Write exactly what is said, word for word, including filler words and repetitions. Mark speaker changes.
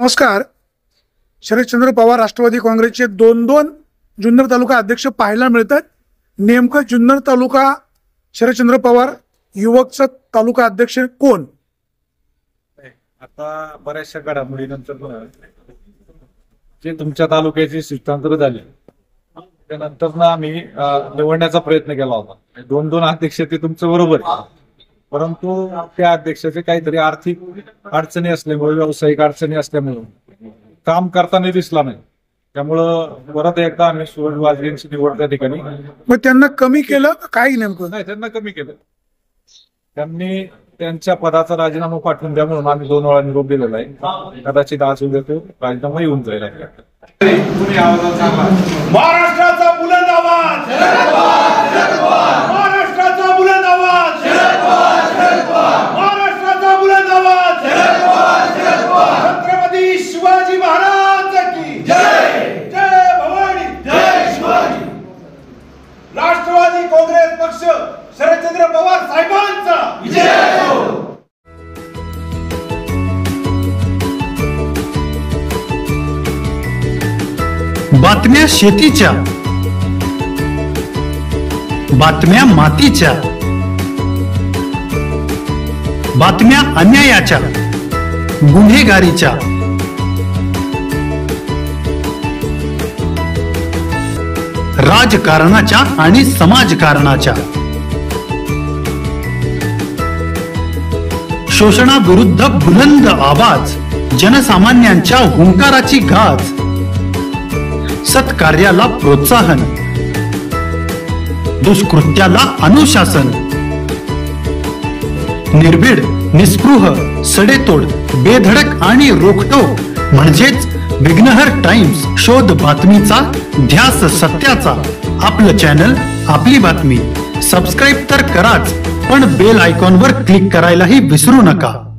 Speaker 1: नमस्कार. शरदचंद्र पवार राष्ट्रवादी काँग्रेसचे दोन दोन जुन्नर तालुका अध्यक्ष पाहायला मिळतात. नेमकं जुन्नर तालुका शरदचंद्र पवार युवकचा तालुका अध्यक्ष कोण?
Speaker 2: आता बऱ्याचशा घडामोडीनंतर जे तुमच्या तालुक्याची शिष्टांतर झाली त्यानंतर ना आम्ही निवडण्याचा प्रयत्न केला होता. दोन दोन अध्यक्ष ते तुमचं बरोबर आहे, परंतु त्या अध्यक्षाचे काहीतरी आर्थिक अडचणी असल्यामुळे, व्यावसायिक अडचणी असल्यामुळे काम करताना दिसला नाही. त्यामुळं परत एकदा आम्ही सुरेश वाजगेंची निवड त्या ठिकाणी.
Speaker 1: मग त्यांना कमी केलं काही नेमकं?
Speaker 2: नाही, त्यांना कमी केलं. त्यांनी त्यांच्या पदाचा राजीनामा पाठवून द्या म्हणून आम्ही दोन वेळा निरोप दिलेला आहे. कदाचित आज उद्या तो राजीनामा येऊन जाईल.
Speaker 3: महाराष्ट्राचा बुलंद आवाज, महाराष्ट्राचा बुलंद आवाज, महाराष्ट्राचा बुलंद आवाज, छत्रपती शिवाजी महाराज की जय. जय भवानी, जय शिवाजी. राष्ट्रवादी काँग्रेस पक्ष शरदचंद्र पवार साहेबांचा विजय असो.
Speaker 4: बातम्या शेतीच्या, बातम्या मातीच्या, बातम्या अन्यायाच्या, गुन्हेगारीच्या, राजकारणाच्या आणि समाजकारणाच्या, शोषणाविरुद्ध बुलंद आवाज, जनसामान्यांच्या हुंकाराची गाज, सत्कार्याला प्रोत्साहन, दुष्कृत्याला अनुशासन, निर्भीड, निस्पृह, सडेतोड, बेधडक आणि रोखटोक म्हणजेच विघ्नहर टाइम्स. शोध बातमीचा, ध्यास सत्याचा. आपलं चॅनल, आपली बातमी. सबस्क्राईब तर कराच, पण बेल आयकॉनवर क्लिक करायलाही विसरू नका.